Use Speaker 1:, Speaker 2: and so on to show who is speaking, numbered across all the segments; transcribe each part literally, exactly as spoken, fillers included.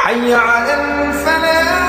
Speaker 1: حي على الفلاح.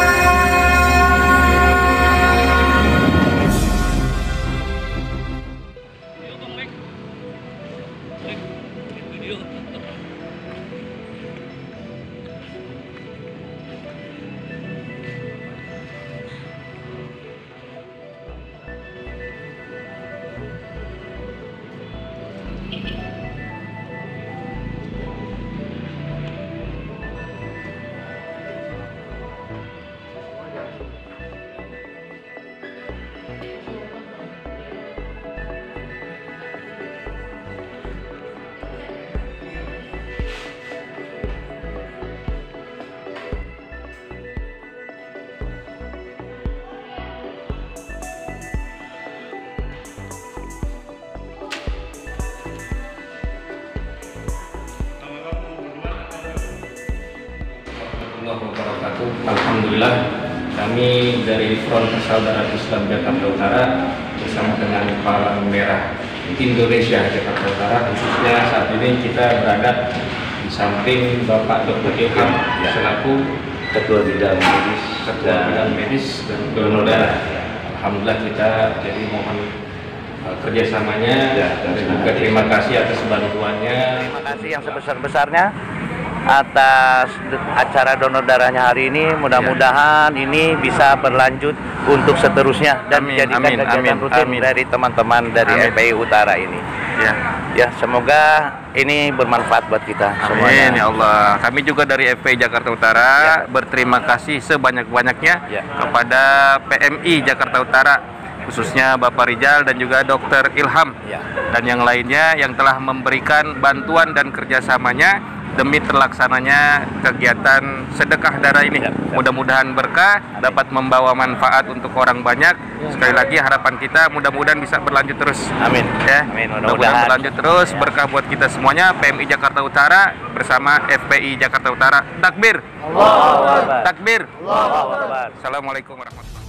Speaker 2: Wabarakatuh. Alhamdulillah, kami dari Front Persaudaraan Islam Jakarta Utara bersama dengan Palang Merah Indonesia Jakarta Utara, khususnya saat ini kita berada di samping Bapak Dokter Ilham ya, selaku
Speaker 3: Ketua Bidang Medis
Speaker 2: Ketua Bidang Medis dan Donor Darah. Alhamdulillah, kita jadi mohon uh, kerjasamanya ya, dan juga terima kasih atas bantuannya.
Speaker 3: Terima kasih yang sebesar-besarnya atas acara donor darahnya hari ini. Mudah-mudahan ya, ini bisa berlanjut untuk seterusnya dan amin, menjadikan amin, kegiatan amin, rutin amin. dari teman-teman dari amin. F P I Utara ini. Ya, ya semoga ini bermanfaat buat kita
Speaker 4: amin,
Speaker 3: semuanya.
Speaker 4: Ya Allah. Kami juga dari F P I Jakarta Utara ya, berterima kasih sebanyak-banyaknya ya, kepada P M I Jakarta Utara, khususnya Bapak Rijal dan juga Dokter Ilham ya, dan yang lainnya yang telah memberikan bantuan dan kerjasamanya demi terlaksananya kegiatan sedekah darah ini. Ya, ya. Mudah-mudahan berkah, dapat membawa manfaat untuk orang banyak. Sekali lagi harapan kita mudah-mudahan bisa berlanjut terus.
Speaker 3: Amin.
Speaker 4: Ya,
Speaker 3: Amin.
Speaker 4: Mudah-mudahan berlanjut terus, berkah buat kita semuanya. P M I Jakarta Utara bersama F P I Jakarta Utara. Takbir.
Speaker 3: Allahu Akbar.
Speaker 4: Takbir.
Speaker 3: Allahu Akbar.
Speaker 4: Assalamualaikum warahmatullahi wabarakatuh.